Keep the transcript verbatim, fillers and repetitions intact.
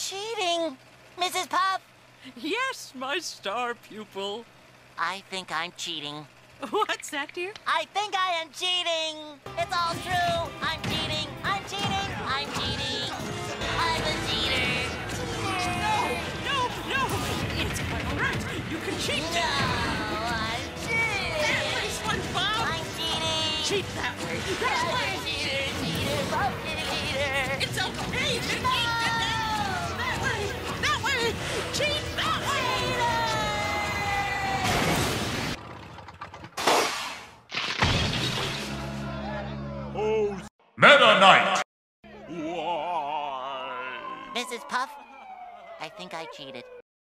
cheating. Missus Puff? Yes, my star pupil. I think I'm cheating. What's that, dear? I think I am cheating. It's all true. I'm cheating. I'm cheating. I'm cheating. I'm a cheater. No, no, no. It's quite all right. You can cheat. No, I'm cheating. That way, SpongeBob. I'm cheating. Cheat that way. That I'm way. a cheater, cheater, pumpkin eater. It's okay to cheat. No. That way. That way. Cheat that way. Meta Knight! Why? Missus Puff, I think I cheated.